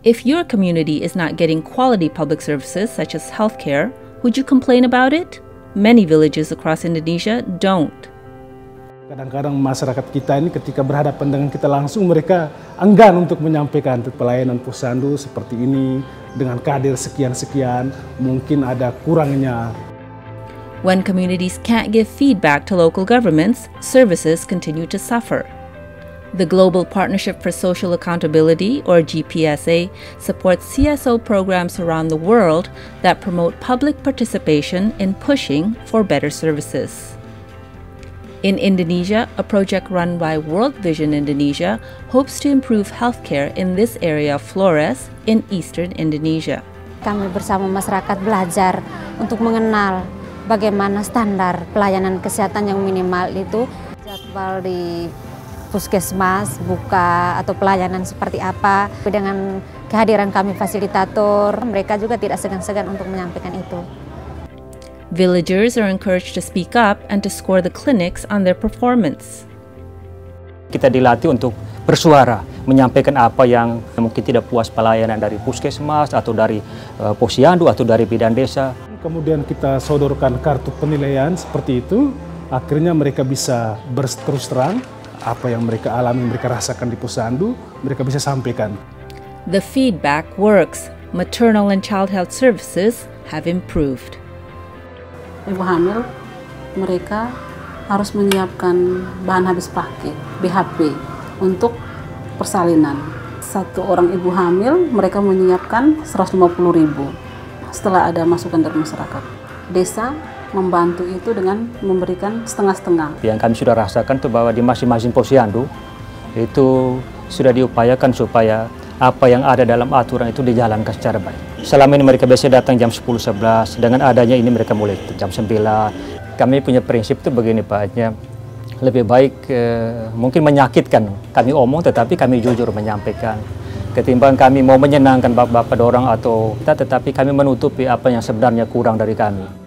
If your community is not getting quality public services such as healthcare, would you complain about it? Many villages across Indonesia don't. Kadang-kadang masyarakat kita ini ketika berhadapan dengan kita langsung, mereka enggan untuk menyampaikan pelayanan posyandu seperti ini dengan kader sekian-sekian, mungkin ada kurangnya. When communities can't give feedback to local governments, services continue to suffer. The Global Partnership for Social Accountability, or GPSA, supports CSO programs around the world that promote public participation in pushing for better services. In Indonesia, a project run by World Vision Indonesia hopes to improve healthcare in this area of Flores in eastern Indonesia. Kami bersama masyarakat belajar untuk mengenal bagaimana standar pelayanan kesehatan yang minimal itu, jadwal di puskesmas buka atau pelayanan seperti apa. Dengan kehadiran kami fasilitator, mereka juga tidak segan-segan untuk menyampaikan itu. Villagers are encouraged to speak up and to score the clinics on their performance. Kita dilatih untuk bersuara, menyampaikan apa yang mungkin tidak puas pelayanan dari puskesmas atau dari posyandu atau dari bidan desa. Kemudian kita sodorkan kartu penilaian seperti itu, akhirnya mereka bisa berterus terang apa yang mereka alami, mereka rasakan di posyandu, mereka bisa sampaikan. The feedback works. Maternal and child health services have improved. Ibu hamil, mereka harus menyiapkan bahan habis pakai, BHP, untuk persalinan. Satu orang ibu hamil, mereka menyiapkan 150.000 setelah ada masukan dari masyarakat. Desa membantu itu dengan memberikan setengah-setengah. Yang kami sudah rasakan tuh bahwa di masing-masing posyandu itu sudah diupayakan supaya apa yang ada dalam aturan itu dijalankan secara baik. Selama ini mereka biasa datang jam 10-11, dengan adanya ini mereka mulai jam 9. Kami punya prinsip itu begini Pak, lebih baik mungkin menyakitkan kami omong tetapi kami jujur menyampaikan. Ketimbang kami mau menyenangkan bapak-bapak orang atau kita, tetapi kami menutupi apa yang sebenarnya kurang dari kami.